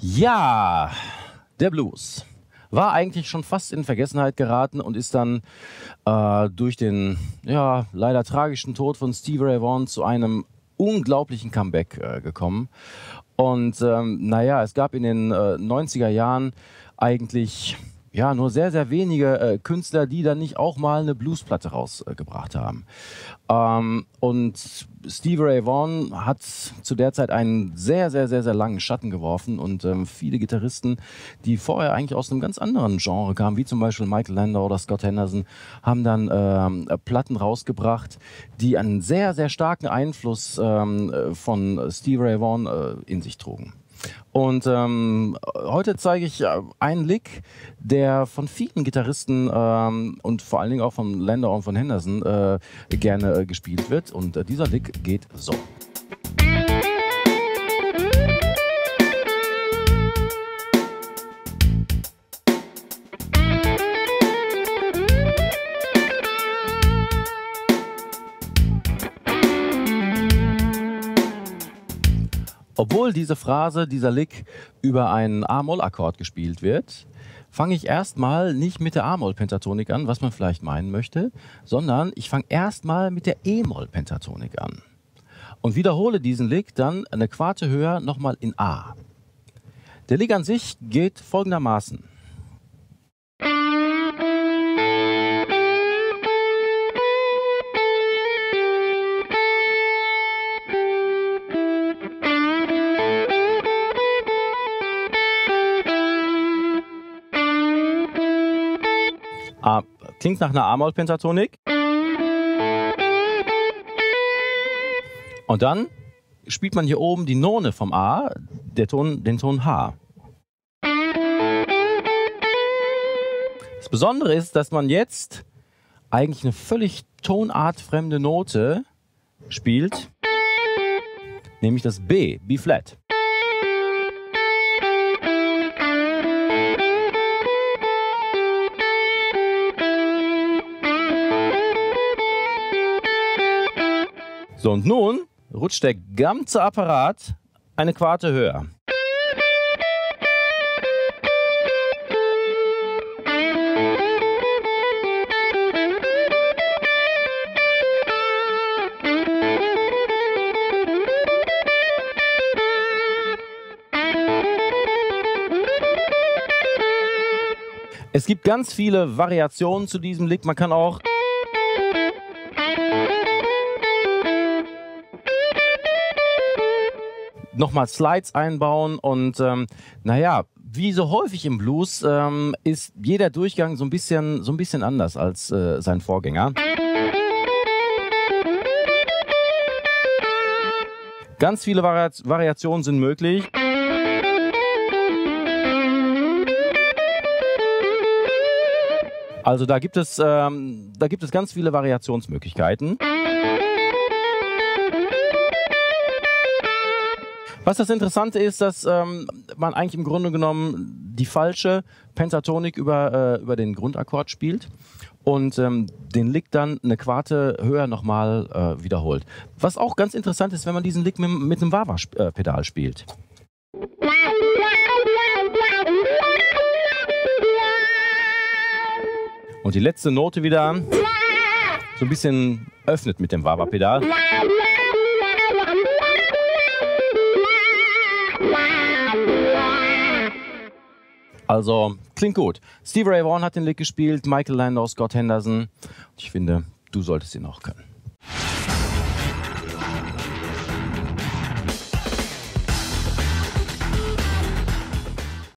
Ja, der Blues war eigentlich schon fast in Vergessenheit geraten und ist dann durch den leider tragischen Tod von Stevie Ray Vaughan zu einem unglaublichen Comeback gekommen. Und es gab in den 90er Jahren eigentlich nur sehr, sehr wenige Künstler, die dann nicht auch mal eine Bluesplatte rausgebracht haben. Und Stevie Ray Vaughan hat zu der Zeit einen sehr, sehr, sehr, sehr langen Schatten geworfen und viele Gitarristen, die vorher eigentlich aus einem ganz anderen Genre kamen, wie zum Beispiel Michael Landau oder Scott Henderson, haben dann Platten rausgebracht, die einen sehr, sehr starken Einfluss von Stevie Ray Vaughan in sich trugen. Und heute zeige ich einen Lick, der von vielen Gitarristen und vor allen Dingen auch von Landau und von Henderson gerne gespielt wird. Und dieser Lick geht so. Obwohl diese Phrase, dieser Lick über einen A-Moll-Akkord gespielt wird, fange ich erstmal nicht mit der A-Moll-Pentatonik an, was man vielleicht meinen möchte, sondern ich fange erstmal mit der E-Moll-Pentatonik an und wiederhole diesen Lick dann eine Quarte höher nochmal in A. Der Lick an sich geht folgendermaßen. Klingt nach einer A-Moll-Pentatonik. Und dann spielt man hier oben die None vom A, den Ton H. Das Besondere ist, dass man jetzt eigentlich eine völlig tonartfremde Note spielt, nämlich das B, B-Flat. So, und nun rutscht der ganze Apparat eine Quarte höher. Es gibt ganz viele Variationen zu diesem Lick. Man kann auch nochmal Slides einbauen und wie so häufig im Blues ist jeder Durchgang so ein bisschen anders als sein Vorgänger. Ganz viele Variationen sind möglich. Also da gibt es ganz viele Variationsmöglichkeiten. Was das Interessante ist, dass man eigentlich im Grunde genommen die falsche Pentatonik über den Grundakkord spielt und den Lick dann eine Quarte höher nochmal wiederholt. Was auch ganz interessant ist, wenn man diesen Lick mit einem Wah-Wah-Pedal spielt. Und die letzte Note wieder so ein bisschen öffnet mit dem Wah-Wah-Pedal. Also, klingt gut. Stevie Ray Vaughan hat den Lick gespielt, Michael Landau, Scott Henderson. Ich finde, du solltest ihn auch können.